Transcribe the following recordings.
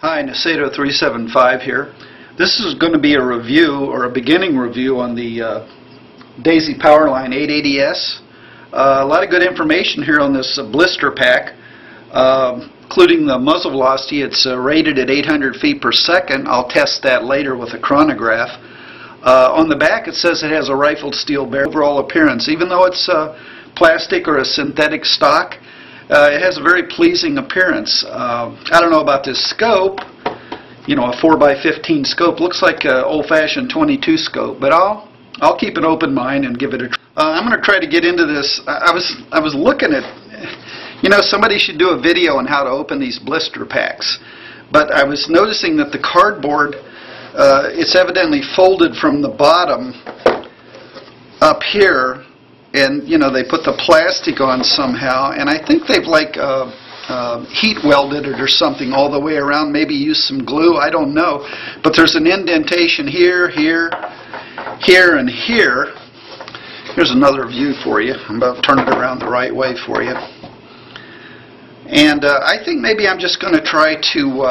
Hi, Nacedo 375 here. This is going to be a review, or a beginning review, on the Daisy Powerline 880S. A lot of good information here on this blister pack, including the muzzle velocity. It's rated at 800 feet per second. I'll test that later with a chronograph. On the back it says it has a rifled steel barrel. Overall appearance, even though it's plastic or a synthetic stock, it has a very pleasing appearance. I don't know about this scope, you know, a 4x15 scope. Looks like an old-fashioned 22 scope, but I'll keep an open mind and give it a try. I'm going to try to get into this. I was looking at, you know, somebody should do a video on how to open these blister packs. But I was noticing that the cardboard, it's evidently folded from the bottom up here. And, you know, they put the plastic on somehow, and I think they've like heat welded it or something all the way around, maybe used some glue, I don't know. But there's an indentation here, here, here, and here. Here's another view for you. I'm about to turn it around the right way for you. And I think maybe I'm just going to try to,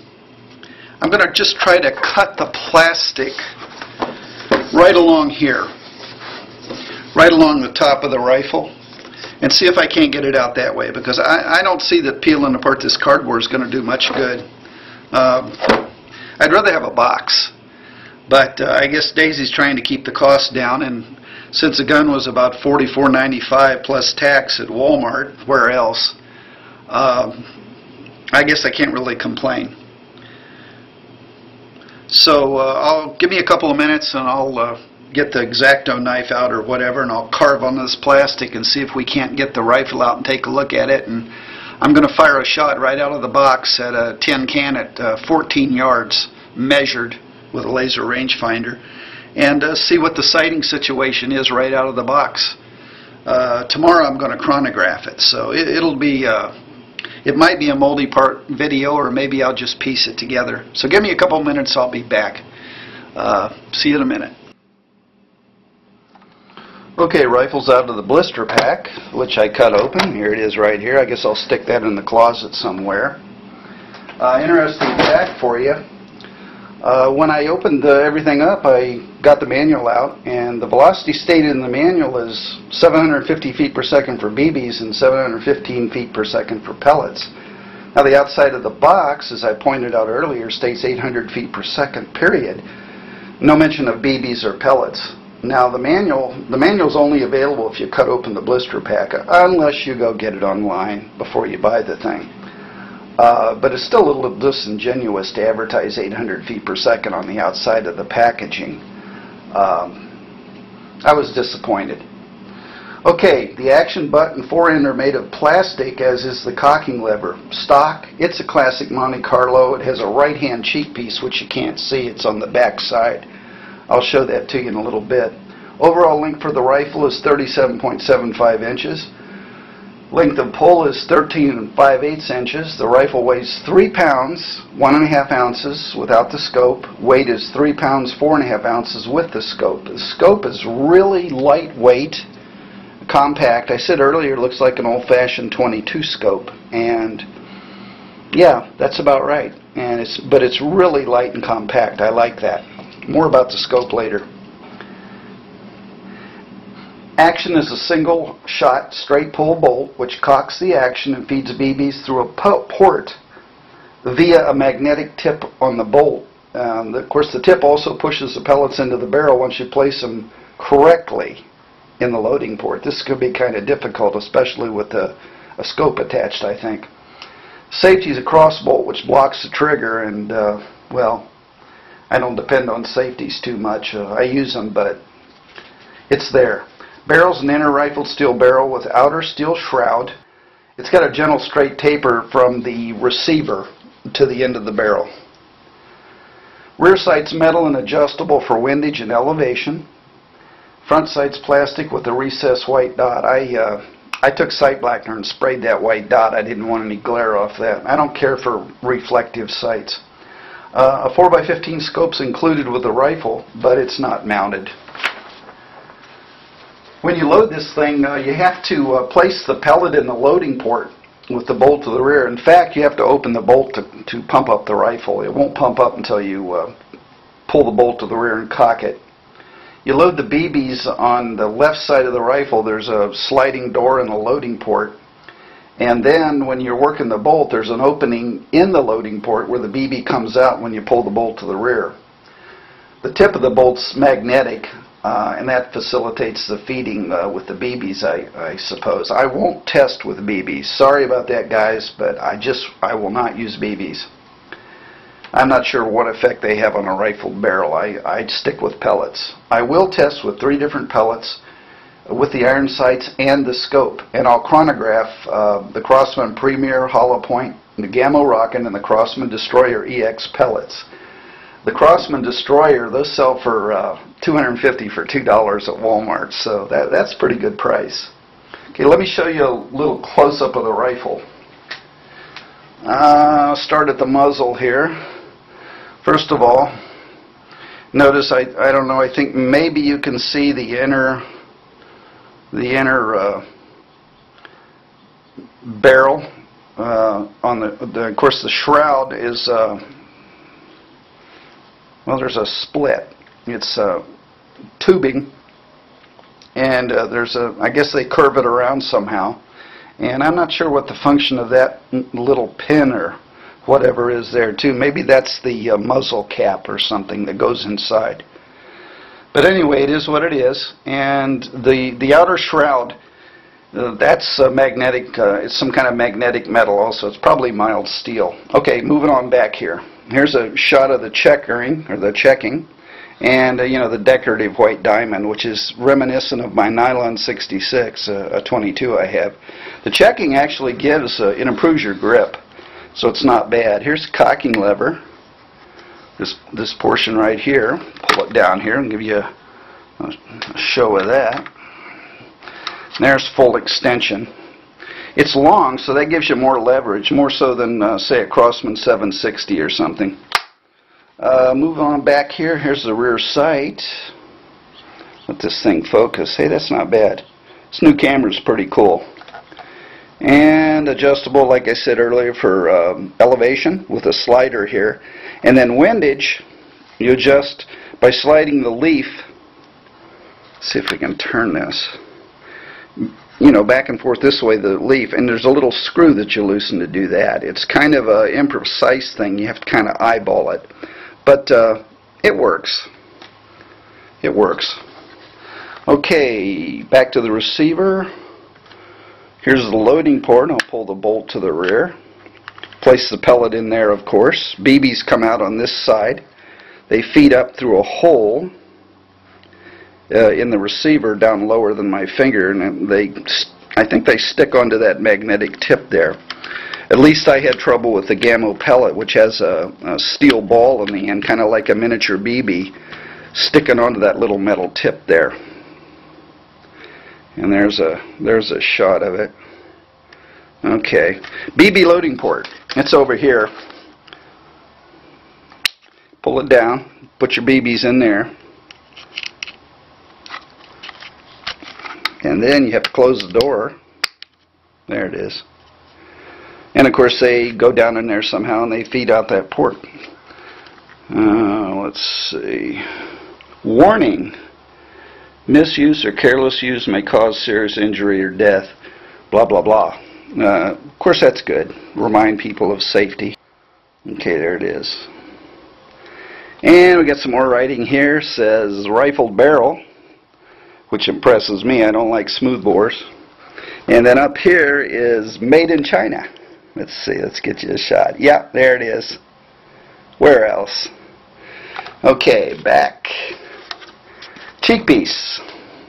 cut the plastic right along here, right along the top of the rifle, and see if I can't get it out that way, because I don't see that peeling apart this cardboard is going to do much good. I'd rather have a box, but I guess Daisy's trying to keep the cost down, and since the gun was about $44.95 plus tax at Walmart, where else, I guess I can't really complain. So give me a couple of minutes and I'll get the X-Acto knife out or whatever, and I'll carve on this plastic and see if we can't get the rifle out and take a look at it. And I'm going to fire a shot right out of the box at a tin can at 14 yards measured with a laser rangefinder, and see what the sighting situation is right out of the box. Tomorrow I'm going to chronograph it, so it'll be it might be a multi-part video, or maybe I'll just piece it together. So give me a couple minutes, I'll be back. See you in a minute. Okay, rifle's out of the blister pack, which I cut open. Here it is right here. I guess I'll stick that in the closet somewhere. Interesting fact for you. When I opened everything up, I got the manual out, and the velocity stated in the manual is 750 feet per second for BBs and 715 feet per second for pellets. Now the outside of the box, as I pointed out earlier, states 800 feet per second, period. No mention of BBs or pellets. Now the manual's only available if you cut open the blister pack, unless you go get it online before you buy the thing. But it's still a little disingenuous to advertise 800 feet per second on the outside of the packaging. I was disappointed. Okay, the action button forend are made of plastic, as is the cocking lever. Stock, it's a classic Monte Carlo. It has a right-hand cheek piece, which you can't see. It's on the back side. I'll show that to you in a little bit. Overall length for the rifle is 37.75 inches. Length of pull is 13 5/8 inches. The rifle weighs 3 pounds, 1.5 ounces without the scope. Weight is 3 pounds, 4.5 ounces with the scope. The scope is really lightweight, compact. I said earlier it looks like an old-fashioned 22 scope, and yeah, that's about right. And but it's really light and compact. I like that. More about the scope later. Action is a single shot straight pull bolt which cocks the action and feeds BBs through a port via a magnetic tip on the bolt. Of course, the tip also pushes the pellets into the barrel once you place them correctly in the loading port. This could be kind of difficult, especially with a scope attached, I think. Safety is a cross bolt which blocks the trigger, and well, I don't depend on safeties too much. I use them, but it's there. Barrel's an inner rifled steel barrel with outer steel shroud. It's got a gentle straight taper from the receiver to the end of the barrel. Rear sight's metal and adjustable for windage and elevation. Front sight's plastic with a recessed white dot. I took sight blackener and sprayed that white dot. I didn't want any glare off that. I don't care for reflective sights. A 4x15 scope's included with the rifle, but it's not mounted. When you load this thing, you have to place the pellet in the loading port with the bolt to the rear. In fact, you have to open the bolt to pump up the rifle. It won't pump up until you pull the bolt to the rear and cock it. You load the BBs on the left side of the rifle. There's a sliding door and a loading port. And then when you're working the bolt, there's an opening in the loading port where the BB comes out when you pull the bolt to the rear. The tip of the bolt's magnetic, and that facilitates the feeding with the BBs, I suppose. I won't test with BBs. Sorry about that, guys, but I will not use BBs. I'm not sure what effect they have on a rifled barrel. I'd stick with pellets. I will test with 3 different pellets with the iron sights and the scope. And I'll chronograph the Crosman Premier Hollow Point, the Gammo Rockin', and the Crosman Destroyer EX pellets. The Crosman Destroyer, those sell for $250 for $2 at Walmart, so that's a pretty good price. Okay, let me show you a little close-up of the rifle. I'll start at the muzzle here. First of all, notice I don't know, I think maybe you can see the inner barrel on of course the shroud is well, there's a split. It's tubing, and I guess they curve it around somehow, and I'm not sure what the function of that little pin or whatever is there too. Maybe that's the muzzle cap or something that goes inside. But anyway, it is what it is. And the outer shroud, that's magnetic. It's some kind of magnetic metal also. It's probably mild steel. Okay, moving on back here. Here's a shot of the checkering, or the checking, and you know, the decorative white diamond, which is reminiscent of my nylon 66, a 22 I have. The checking actually gives, it improves your grip, so it's not bad. Here's the cocking lever. This portion right here, pull it down here and give you a show of that. And there's full extension. It's long, so that gives you more leverage, more so than, say, a Crosman 760 or something. Move on back here. Here's the rear sight. Let this thing focus. Hey, that's not bad. This new camera's pretty cool. And adjustable, like I said earlier, for elevation with a slider here. And then windage, you adjust by sliding the leaf. Let's see if we can turn this. You know, back and forth this way, the leaf, and there's a little screw that you loosen to do that. It's kind of an imprecise thing. You have to kind of eyeball it. But it works. It works. Okay, back to the receiver. Here's the loading port. I'll pull the bolt to the rear. Place the pellet in there, of course. BBs come out on this side. They feed up through a hole in the receiver down lower than my finger, and I think they stick onto that magnetic tip there. At least I had trouble with the Gammo pellet, which has a steel ball in the end, kind of like a miniature BB, sticking onto that little metal tip there. And there's a shot of it. Okay, BB loading port. It's over here. Pull it down, put your BBs in there, and then you have to close the door. There it is. And of course they go down in there somehow and they feed out that port. Let's see. Warning. Misuse or careless use may cause serious injury or death. Blah, blah, blah. Of course that's good. Remind people of safety. Okay, there it is. And we got some more writing here. Says rifled barrel, which impresses me. I don't like smooth bores. And then up here is made in China. Let's see, let's get you a shot. Yeah, there it is. Where else? Okay, back. Cheek piece.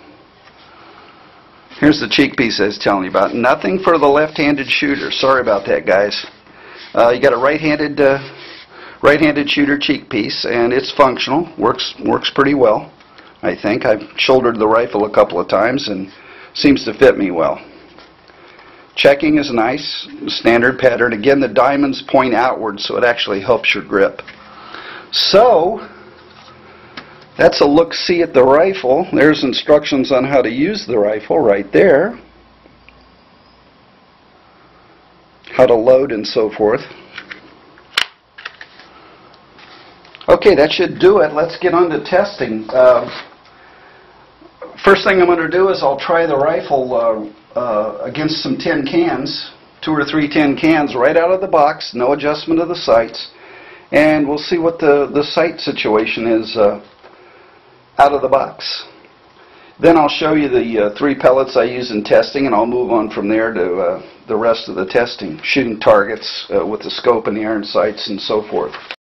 Here's the cheek piece I was telling you about. Nothing for the left-handed shooter. Sorry about that, guys. You got a right-handed shooter cheek piece, and it's functional. Works pretty well, I think. I've shouldered the rifle a couple of times and seems to fit me well. Checking is nice, standard pattern. Again, the diamonds point outward, so it actually helps your grip. So, that's a look-see at the rifle. There's instructions on how to use the rifle right there. how to load and so forth. Okay, that should do it. Let's get on to testing. First thing I'm going to do is I'll try the rifle against some tin cans, 2 or 3 tin cans right out of the box, no adjustment of the sights, and we'll see what the sight situation is out of the box. Then I'll show you the 3 pellets I use in testing, and I'll move on from there to the rest of the testing, shooting targets with the scope and the iron sights and so forth.